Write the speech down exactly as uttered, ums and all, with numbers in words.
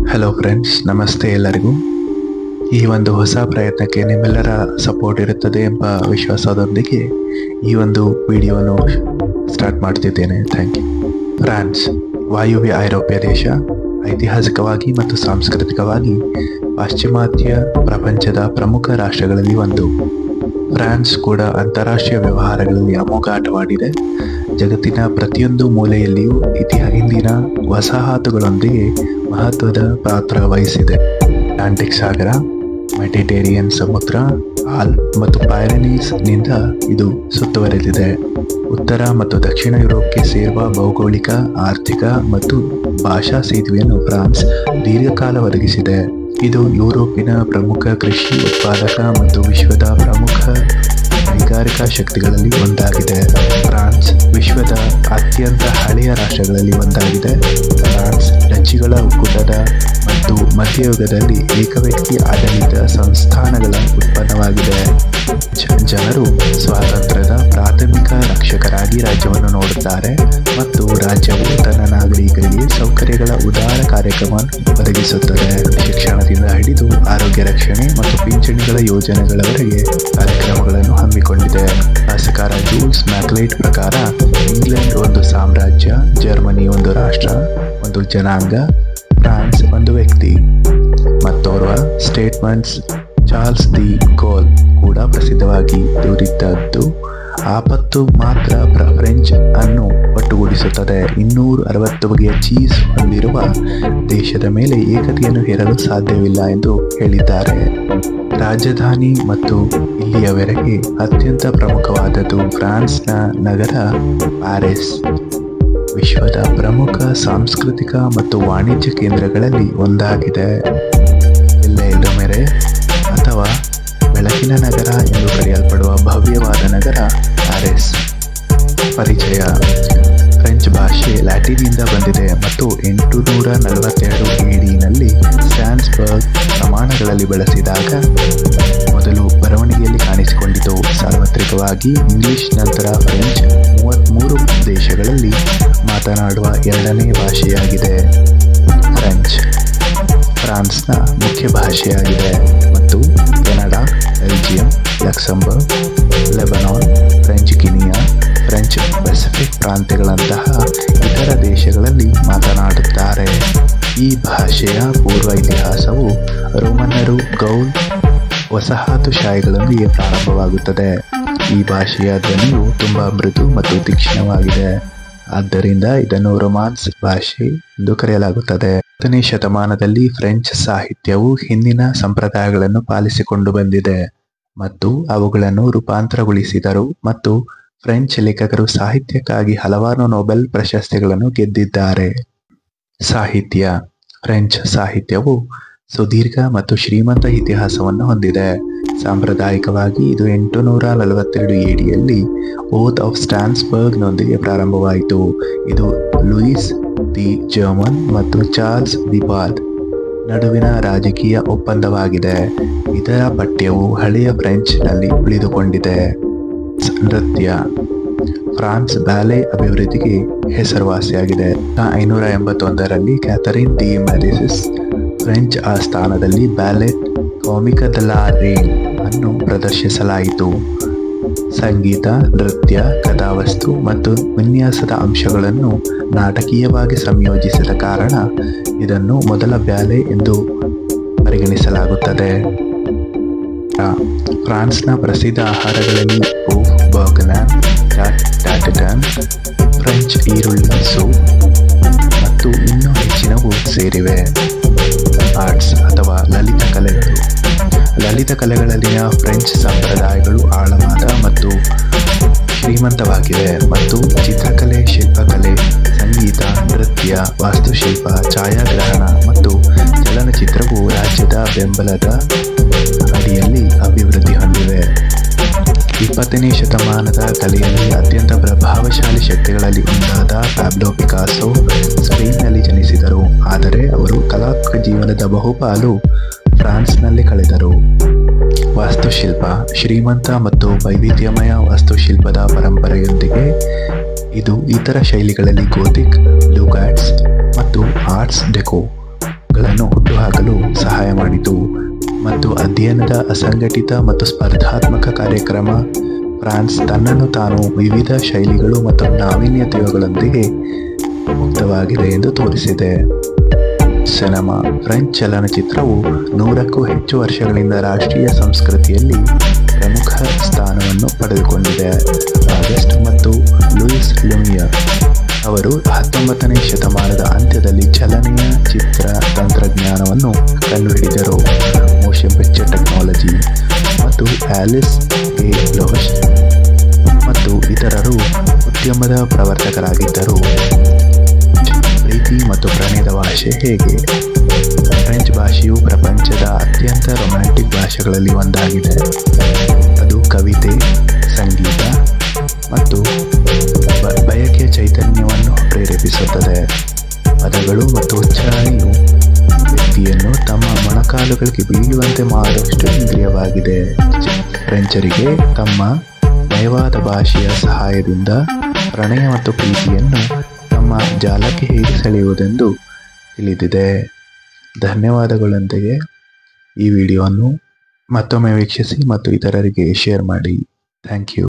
Hello friends, ನಮಸ್ತೆ ಎಲ್ಲರಿಗೂ. ಈ ಒಂದು ಹೊಸ ಪ್ರಯತ್ನಕ್ಕೆ ನಿಮ್ಮೆಲ್ಲರ ಸಪೋರ್ಟ್ ಇರುತ್ತದೆ ಎಂಬ ವಿಶ್ವಾಸದೊಂದಿಗೆ ಈ ಒಂದು ವಿಡಿಯೋವನ್ನು ಸ್ಟಾರ್ಟ್ ಮಾಡ್ತಿದ್ದೇನೆ. Thank you. ಫ್ರಾನ್ಸ್ ವಾಯುವ್ಯ ಐರೋಪ್ಯ ದೇಶ. ಐತಿಹಾಸಿಕವಾಗಿ ಮತ್ತು ಸಾಂಸ್ಕೃತಿಕವಾಗಿ ಪಾಶ್ಚಿಮಾತ್ಯ ಪ್ರಪಂಚದ ಪ್ರಮುಖ ರಾಷ್ಟ್ರಗಳಲ್ಲಿ ಒಂದು. ಫ್ರಾನ್ಸ್ ಕೂಡ ಅಂತಾರಾಷ್ಟ್ರೀಯ ವ್ಯವಹಾರಗಳಲ್ಲಿ ಅಮೋಘ ಆಟವಾಡಿದೆ. ಜಗತ್ತಿನ ಪ್ರತಿಯೊಂದು ಮೂಲೆಯಲ್ಲಿಯೂ ಇತಿಹ ಹಿಂದಿನ ವಸಾಹತುಗಳೊಂದಿಗೆ ಮಹತ್ವದ ಪಾತ್ರ ವಹಿಸಿದೆ. ಅಟ್ಲಾಂಟಿಕ್ ಸಾಗರ, ಮೆಡಿಟೇರಿಯನ್ ಸಮುದ್ರ, ಆಲ್ಪ್ ಮತ್ತು ಪೈರೆನೀಸ್ ನಿಂದ ಇದು ಸುತ್ತುವರೆದಿದೆ. ಉತ್ತರ ಮತ್ತು ದಕ್ಷಿಣ ಯುರೋಪ್ಗೆ ಸೇರುವ ಭೌಗೋಳಿಕ, ಆರ್ಥಿಕ ಮತ್ತು ಭಾಷಾ ಸೇತುವೆಯನ್ನು ಫ್ರಾನ್ಸ್ ದೀರ್ಘಕಾಲ ಒದಗಿಸಿದೆ. ಇದು ಯುರೋಪಿನ ಪ್ರಮುಖ ಕೃಷಿ ಉತ್ಪಾದಕ ಮತ್ತು ವಿಶ್ವದ ಪ್ರಮುಖ ಕೈಗಾರಿಕಾ ಶಕ್ತಿಗಳಲ್ಲಿ ಒಂದಾಗಿದೆ. ಫ್ರಾನ್ಸ್ ವಿಶ್ವದ ಅತ್ಯಂತ ಹಳೆಯ ರಾಷ್ಟ್ರಗಳಲ್ಲಿ ಒಂದಾಗಿದೆ. ಫ್ರಾನ್ಸ್ ಡಚ್ಗಳ ಒಕ್ಕೂಟದ ಮತ್ತು ಮಧ್ಯಯುಗದಲ್ಲಿ ಏಕವ್ಯಕ್ತಿ ಆಡಳಿತ ಸಂಸ್ಥಾನಗಳ ಉತ್ಪನ್ನವಾಗಿದೆ. ಜನರು ಸ್ವಾತಂತ್ರ್ಯದ ಪ್ರಾಥಮಿಕ ರಕ್ಷಕರಾಗಿ ರಾಜ್ಯವನ್ನು ನೋಡುತ್ತಾರೆ ಮತ್ತು ರಾಜ್ಯವು ತನ್ನ ನಾಗರಿಕರಿಗೆ ಸೌಕರ್ಯಗಳ ಉದಾರ ಕಾರ್ಯಕ್ರಮ ಒದಗಿಸುತ್ತದೆ. ಶಿಕ್ಷಣದಿಂದ ಹಿಡಿದು ಆರೋಗ್ಯ ರಕ್ಷಣೆ ಮತ್ತು ಪಿಂಚಣಿಗಳ ಯೋಜನೆಗಳವರೆಗೆ ಕಾರ್ಯಕ್ರಮಗಳನ್ನು ಹಮ್ಮಿಕೊಂಡಿದೆ. ಶಾಸಕರ ಜೂಲ್ಸ್ ಮ್ಯಾಕ್ಲೈಟ್ ಪ್ರಕಾರ ಇಂಗ್ಲೆಂಡ್ ಒಂದು ಸಾಮ್ರಾಜ್ಯ, ಜರ್ಮನಿ ಒಂದು ರಾಷ್ಟ್ರ, ಒಂದು ಜನಾಂಗ, ಫ್ರಾನ್ಸ್ ಒಂದು ವ್ಯಕ್ತಿ. ಮತ್ತೋರ್ವ ಸ್ಟೇಟ್ಮೆಂಟ್ಸ್ ಚಾರ್ಲ್ಸ್ ದಿ ಗೋಲ್ ಕೂಡ ಪ್ರಸಿದ್ಧವಾಗಿ ದೂರಿದ್ದದ್ದು ಆಪತ್ತು ಮಾತ್ರ ಫ್ರೆಂಚ್ ಅನ್ನು ಒಟ್ಟುಗೂಡಿಸುತ್ತದೆ. ಇನ್ನೂರ ಅರವತ್ತು ಬಗೆಯ ಚೀಸ್ ಹೊಂದಿರುವ ದೇಶದ ಮೇಲೆ ಏಕತೆಯನ್ನು ಹೇರಲು ಸಾಧ್ಯವಿಲ್ಲ ಎಂದು ಹೇಳಿದ್ದಾರೆ. ರಾಜಧಾನಿ ಮತ್ತು ಇಲ್ಲಿಯವರೆಗೆ ಅತ್ಯಂತ ಪ್ರಮುಖವಾದದ್ದು ಫ್ರಾನ್ಸ್ನ ನಗರ ಪ್ಯಾರಿಸ್. ವಿಶ್ವದ ಪ್ರಮುಖ ಸಾಂಸ್ಕೃತಿಕ ಮತ್ತು ವಾಣಿಜ್ಯ ಕೇಂದ್ರಗಳಲ್ಲಿ ಒಂದಾಗಿದೆ. ಮೆರೆ ಅಥವಾ ಬೆಳಕಿನ ನಗರ ಎಂದು ಕರೆಯಲ್ಪಡುವ ಭವ್ಯವಾದ ನಗರ ಪ್ಯಾರಿಸ್. ಪರಿಚಯ. ಫ್ರೆಂಚ್ ಭಾಷೆ ಲ್ಯಾಟಿನ್ನಿಂದ ಬಂದಿದೆ ಮತ್ತು ಎಂಟು ನೂರ ನಲವತ್ತೆರಡು ಎಡಿನಲ್ಲಿ ಸ್ಟ್ಯಾನ್ಸ್ಬರ್ಗ್ ಪ್ರಮಾಣಗಳಲ್ಲಿ ಬಳಸಿದಾಗ ಮೊದಲು ಬರವಣಿಗೆಯಲ್ಲಿ ಕಾಣಿಸಿಕೊಂಡಿತು. ಸಾರ್ವತ್ರಿಕವಾಗಿ ಇಂಗ್ಲಿಷ್ ನಂತರ ಫ್ರೆಂಚ್ ಮೂವತ್ತ್ಮೂರು ದೇಶಗಳಲ್ಲಿ ಮಾತನಾಡುವ ಎರಡನೇ ಭಾಷೆಯಾಗಿದೆ. ಫ್ರೆಂಚ್ ಫ್ರಾನ್ಸ್ನ ಮುಖ್ಯ ಭಾಷೆಯಾಗಿದೆ ಮತ್ತು Canada, Belgium, Luxembourg, Lebanon, French Guinea, French Pacific ಪ್ರಾಂತ್ಯಗಳಂತಹ ಇತರ ದೇಶಗಳಲ್ಲಿ ಮಾತನಾಡುತ್ತಾರೆ. ಈ ಭಾಷೆಯ ಪೂರ್ವ ಇತಿಹಾಸವು ರೋಮನ್ನರು ಗೌಲ್ ವಸಾಹತುಶಾಹಿಗಳೊಂದಿಗೆ ಪ್ರಾರಂಭವಾಗುತ್ತದೆ. ಈ ಭಾಷೆಯ ಧ್ವನಿಯು ತುಂಬ ಮೃದು ಮತ್ತು ತೀಕ್ಷ್ಣವಾಗಿದೆ. ಆದ್ದರಿಂದ ಇದನ್ನು ರೊಮಾನ್ಸ್ ಭಾಷೆ ಎಂದು ಕರೆಯಲಾಗುತ್ತದೆ. ಹತ್ತನೇ ಶತಮಾನದಲ್ಲಿ ಫ್ರೆಂಚ್ ಸಾಹಿತ್ಯವು ಹಿಂದಿನ ಸಂಪ್ರದಾಯಗಳನ್ನು ಪಾಲಿಸಿಕೊಂಡು ಬಂದಿದೆ ಮತ್ತು ಅವುಗಳನ್ನು ರೂಪಾಂತರಗೊಳಿಸಿದರು ಮತ್ತು ಫ್ರೆಂಚ್ ಲೇಖಕರು ಸಾಹಿತ್ಯಕ್ಕಾಗಿ ಹಲವಾರು ನೊಬೆಲ್ ಪ್ರಶಸ್ತಿಗಳನ್ನು ಗೆದ್ದಿದ್ದಾರೆ. ಸಾಹಿತ್ಯ. ಫ್ರೆಂಚ್ ಸಾಹಿತ್ಯವು ಸುದೀರ್ಘ ಮತ್ತು ಶ್ರೀಮಂತ ಇತಿಹಾಸವನ್ನು ಹೊಂದಿದೆ. ಸಾಂಪ್ರದಾಯಿಕವಾಗಿ ಇದು ಎಂಟು ನೂರ ನಲವತ್ತೆರಡು ಎಡಿಯಲ್ಲಿ ಓತ್ ಆಫ್ ಸ್ಟ್ಯಾನ್ಸ್ಬರ್ಗ್ನೊಂದಿಗೆ ಪ್ರಾರಂಭವಾಯಿತು. ಇದು ಲೂಯಿಸ್ ದಿ ಜರ್ಮನ್ ಮತ್ತು ಚಾರ್ಲ್ಸ್ ದಿ ಬಾದ್ ನಡುವಿನ ರಾಜಕೀಯ ಒಪ್ಪಂದವಾಗಿದೆ. ಇದರ ಪಠ್ಯವು ಹಳೆಯ ಫ್ರೆಂಚ್ನಲ್ಲಿ ಉಳಿದುಕೊಂಡಿದೆ. ನೃತ್ಯ. ಫ್ರಾನ್ಸ್ ಬ್ಯಾಲೆ ಅಭಿವೃದ್ಧಿಗೆ ಹೆಸರುವಾಸಿಯಾಗಿದೆ. ಐನೂರ ಎಂಬತ್ತೊಂದರಲ್ಲಿ ಕ್ಯಾಥರಿನ್ ದಿ ಮೆಡಿಸಿಸ್ ಫ್ರೆಂಚ್ ಆಸ್ಥಾನದಲ್ಲಿ ballet comique de la reine ಅನ್ನು ಪ್ರದರ್ಶಿಸಲಾಯಿತು. ಸಂಗೀತ, ನೃತ್ಯ, ಕಥಾವಸ್ತು ಮತ್ತು ವಿನ್ಯಾಸದ ಅಂಶಗಳನ್ನು ನಾಟಕೀಯವಾಗಿ ಸಂಯೋಜಿಸಿದ ಕಾರಣ ಇದನ್ನು ಮೊದಲ ಬ್ಯಾಲೆ ಎಂದು ಪರಿಗಣಿಸಲಾಗುತ್ತದೆ. ಫ್ರಾನ್ಸ್ನ ಪ್ರಸಿದ್ಧ ಆಹಾರಗಳಲ್ಲಿ ಬೂಫ್ ಬರ್ಗ್ನಾನ್, ಟಾಟಟನ್, ಫ್ರೆಂಚ್ ಈರುಳ್ಳಿ ಸೂಪ್ ಮತ್ತು ಇನ್ನೂ ಹೆಚ್ಚಿನವು ಸೇರಿವೆ. ಆರ್ಟ್ಸ್ ಅಥವಾ ಲಲಿತ ಕಲೆಗಳು. ಲಲಿತ ಕಲೆಗಳಲ್ಲಿನ ಫ್ರೆಂಚ್ ಸಂಪ್ರದಾಯಗಳು ಆಳವಾದ ಮತ್ತು ಶ್ರೀಮಂತವಾಗಿವೆ ಮತ್ತು ಚಿತ್ರಕಲೆ, ಶಿಲ್ಪಕಲೆ, ಸಂಗೀತ, ನೃತ್ಯ, ವಾಸ್ತುಶಿಲ್ಪ, ಛಾಯಾಗ್ರಹಣ ಮತ್ತು ಚಲನಚಿತ್ರವು ರಾಜ್ಯದ ಬೆಂಬಲದ ಅಡಿಯಲ್ಲಿ ಅಭಿವೃದ್ಧಿ ಹೊಂದಿವೆ. ಇಪ್ಪತ್ತನೇ ಶತಮಾನದ ಕಲೆಯಲ್ಲಿ ಅತ್ಯಂತ ಪ್ರಭಾವಶಾಲಿ ಶಕ್ತಿಗಳಲ್ಲಿ ಒಂದಾದ ಪ್ಯಾಬ್ಲೋ ಪಿಕಾಸೋ ಸ್ಪೇನ್ನಲ್ಲಿ ಜನಿಸಿದರು, ಆದರೆ ಅವರು ಕಲಾತ್ಮಕ ಜೀವನದ ಬಹುಪಾಲು ಫ್ರಾನ್ಸ್ನಲ್ಲಿ ಕಳೆದರು. ವಾಸ್ತುಶಿಲ್ಪ. ಶ್ರೀಮಂತ ಮತ್ತು ವೈವಿಧ್ಯಮಯ ವಾಸ್ತುಶಿಲ್ಪದ ಪರಂಪರೆಯೊಂದಿಗೆ ಇದು ಇತರ ಶೈಲಿಗಳಲ್ಲಿ ಗೋಥಿಕ್, ಲುಗಾಟ್ಸ್ ಮತ್ತು ಆರ್ಟ್ಸ್ ಡೆಕೋಗಳನ್ನು ಸಹಾಯ ಮಾಡಿತು ಮತ್ತು ಅಧ್ಯಯನದ ಅಸಂಘಟಿತ ಮತ್ತು ಸ್ಪರ್ಧಾತ್ಮಕ ಕಾರ್ಯಕ್ರಮ ಫ್ರಾನ್ಸ್ ತನ್ನನ್ನು ತಾನು ವಿವಿಧ ಶೈಲಿಗಳು ಮತ್ತು ನಾವೀನ್ಯತೆಗಳೊಂದಿಗೆ ಮುಕ್ತವಾಗಿದೆ ಎಂದು ತೋರಿಸಿದೆ. ಸಿನೆಮಾ. ಫ್ರೆಂಚ್ ಚಲನಚಿತ್ರವು ನೂರಕ್ಕೂ ಹೆಚ್ಚು ವರ್ಷಗಳಿಂದ ರಾಷ್ಟ್ರೀಯ ಸಂಸ್ಕೃತಿಯಲ್ಲಿ ಪ್ರಮುಖ ಸ್ಥಾನವನ್ನು ಪಡೆದುಕೊಂಡಿದೆ. ಆಗಸ್ಟ್ ಮತ್ತು ಲೂಯಿಸ್ ಲುಮಿಯರ್ ಅವರು ಹತ್ತೊಂಬತ್ತನೇ ಶತಮಾನದ ಅಂತ್ಯದಲ್ಲಿ ಚಲನೆಯ ಚಿತ್ರ ತಂತ್ರಜ್ಞಾನವನ್ನು ಕಂಡುಹಿಡಿದರು. ಮೋಷನ್ ಪಿಕ್ಚರ್ ಟೆಕ್ನಾಲಜಿ ಮತ್ತು ಆಲಿಸ್ ಎ ಲೋಷ್ ಮತ್ತು ಇತರರು ಉದ್ಯಮದ ಪ್ರವರ್ತಕರಾಗಿದ್ದರು. ಪ್ರೀತಿ ಮತ್ತು ಪ್ರಣಯದ ಭಾಷೆ ಹೇಗೆ? ಫ್ರೆಂಚ್ ಭಾಷೆಯು ಪ್ರಪಂಚದ ಅತ್ಯಂತ ರೊಮ್ಯಾಂಟಿಕ್ ಭಾಷೆಗಳಲ್ಲಿ ಒಂದಾಗಿದೆ. ಅದು ಕವಿತೆ, ಸಂಗೀತ ಮತ್ತು ಬಯಕೆಯ ಚೈತನ್ಯವನ್ನು ಪ್ರೇರೇಪಿಸುತ್ತದೆ. ಪದಗಳು ಮತ್ತು ಉಚ್ಚಾರಣೆಯು ವ್ಯಕ್ತಿಯನ್ನು ತಮ್ಮ ಮೊಣಕಾಲುಗಳಿಗೆ ಬೀಳುವಂತೆ ಮಾಡುವಷ್ಟು ಇಂದ್ರಿಯವಾಗಿದೆ. ಫ್ರೆಂಚರಿಗೆ ತಮ್ಮ ನಯವಾದ ಭಾಷೆಯ ಸಹಾಯದಿಂದ ಪ್ರಣಯ ಮತ್ತು ಪ್ರೀತಿಯನ್ನು ತಮ್ಮ ಜಾಲಕ್ಕೆ ಹೇಗೆ ಸೆಳೆಯುವುದೆಂದು ತಿಳಿದಿದೆ. ಧನ್ಯವಾದಗಳೊಂದಿಗೆ ಈ ವಿಡಿಯೋವನ್ನು ಮತ್ತೊಮ್ಮೆ ವೀಕ್ಷಿಸಿ ಮತ್ತು ಇತರರಿಗೆ ಶೇರ್ ಮಾಡಿ. Thank you.